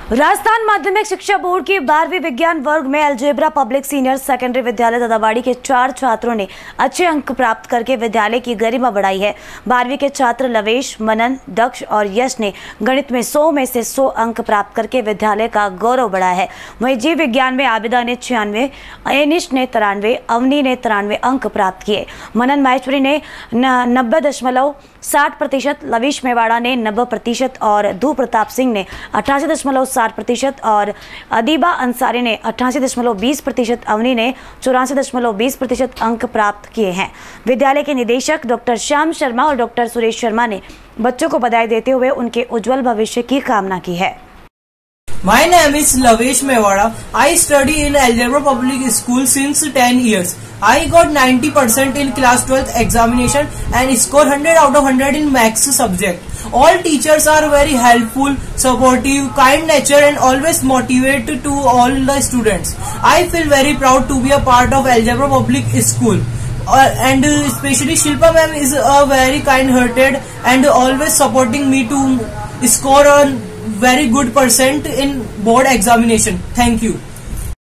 राजस्थान माध्यमिक शिक्षा बोर्ड की 12वीं विज्ञान वर्ग में अलजेब्रा पब्लिक सीनियर सेकेंडरी विद्यालय दादावाड़ी के 4 छात्रों ने अच्छे अंक प्राप्त करके विद्यालय की गरिमा बढ़ाई है। 12वीं के छात्र लवेश, मनन, दक्ष और यश ने गणित में 100 में से 100 अंक प्राप्त करके विद्यालय का गौरव बढ़ाया है। वहीं जीव विज्ञान में आबिदा ने 96, अयनिश ने 93, अवनी ने 93 अंक प्राप्त किए। मनन माहेश्वरी ने 90.60%, लविश मेवाड़ा ने 90% और ध्रुव प्रताप सिंह ने 88.60% और अदीबा अंसारी ने 88.20%, अवनी ने 84.20% अंक प्राप्त किए हैं। विद्यालय के निदेशक डॉक्टर श्याम शर्मा और डॉक्टर सुरेश शर्मा ने बच्चों को बधाई देते हुए उनके उज्जवल भविष्य की कामना की है। My name is Lavesh Mewada. I study in Algebra Public School since 10 years. I got 90% in class 12th examination and score 100 out of 100 in maths subject. All teachers are very helpful, supportive, kind nature and always motivate to all the students. I feel very proud to be a part of Algebra Public School. And especially Shilpa ma'am is a very kind-hearted and always supporting me to score a very good percent in board examination. Thank you.